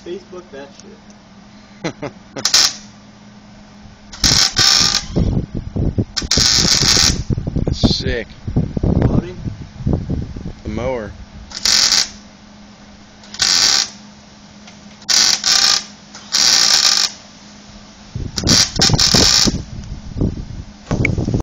Facebook that shit. That's sick. Welding? The mower.